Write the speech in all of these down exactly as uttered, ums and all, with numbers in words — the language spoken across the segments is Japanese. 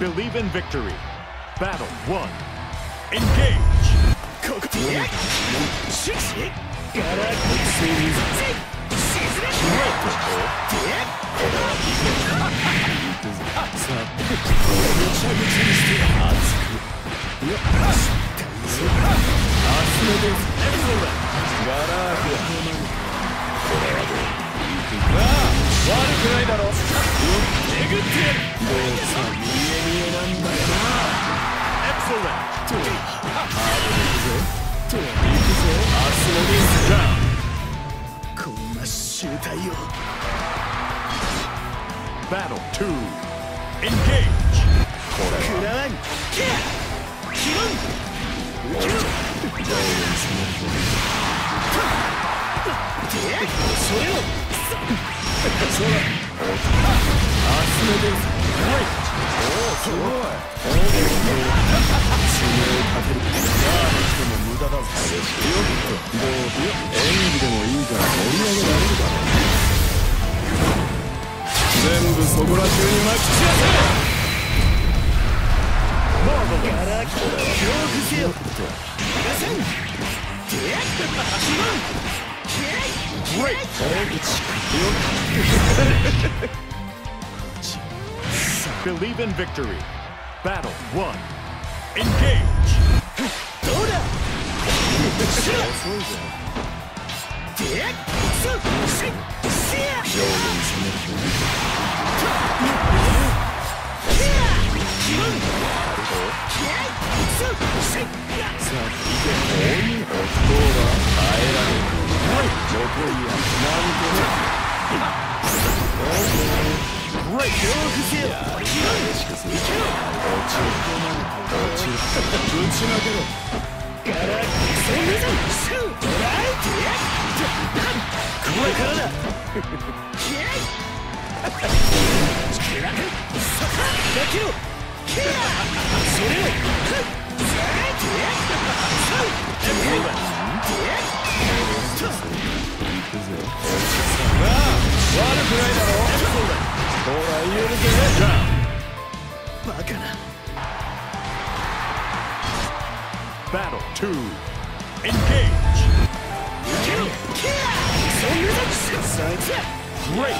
Believe in victory. Battle one. Engage. Battle two. Engage. Believe in victory. Battle one. Engage. Battle two. Engage. Great.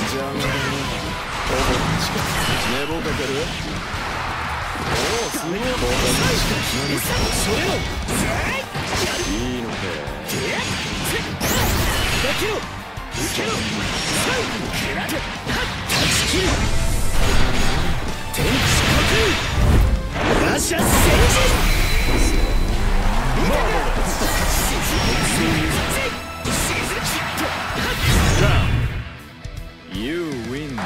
You win.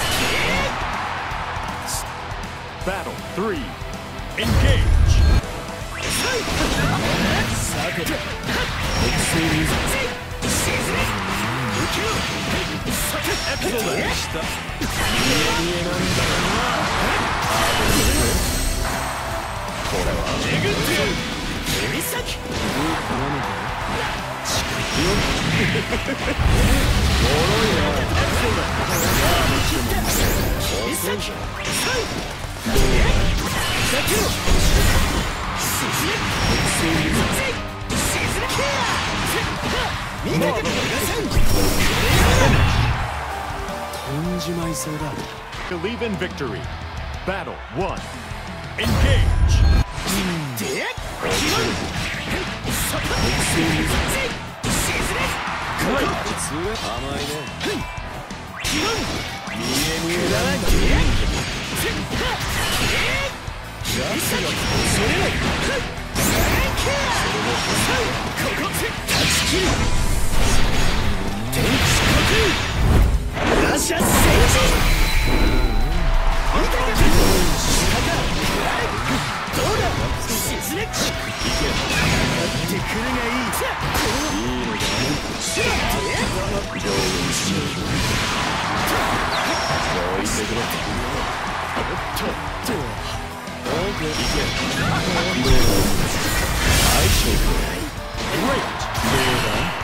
Battle three. Engage. Believe in victory. Battle one. Engage.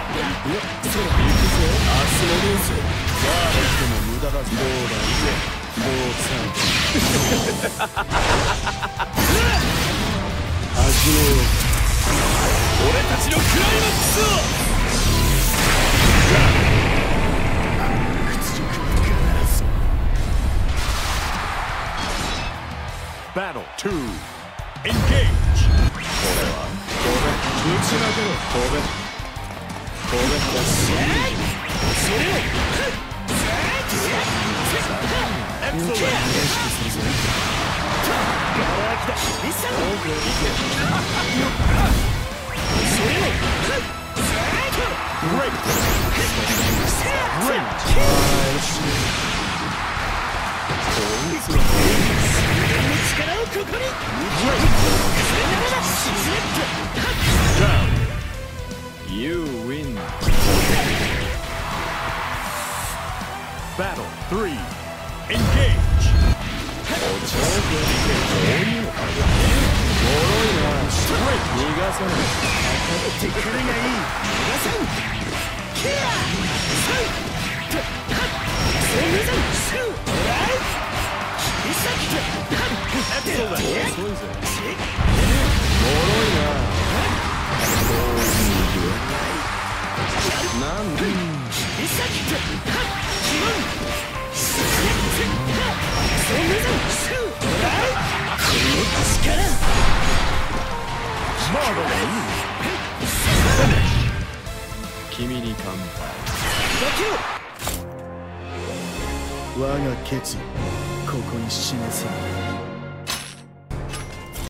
Great. もうさ始めよう。俺たちのクライマックスを屈辱は必ず。 Battle two. Engage. これはこれ打ち負けろ。これこれだしそれを Excellent. You win. Battle three. Engage. 逃がさない。 てくるがいい。逃がさん。ケア。サイ。セミザン。シュー。ライ。イサキ。 Excellent. 遅いぜ。脆いな。なんで。 イサキ。キモン。セミザン。シュー。ライ。この力。 君に乾杯。 我が決意、ここに示せ。